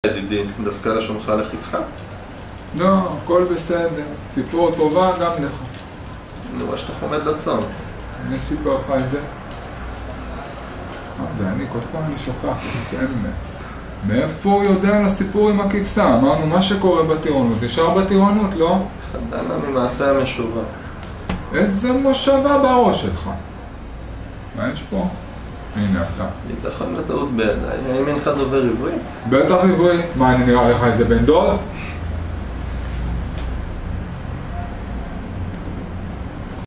ידידי, דווקא לשונך לחיכך? לא, הכל בסדר. סיפור טובה גם לך. אני רואה שאתה חומד לצון. אני סיפר לך את זה. ואני כל פעם אני שוכח, הסמל. מאיפה הוא יודע על הסיפור עם הכבשה? אמרנו, מה שקורה בטירונות, נשאר בטירונות, לא? חדנה ממעשה המשובה. איזה מושבה בראש שלך? מה יש פה? הנה אתה. ייתכן לטעות בידיי. האם אינך דובר עברית? בטח עברית. מה, אני נראה לך איזה בן דוד?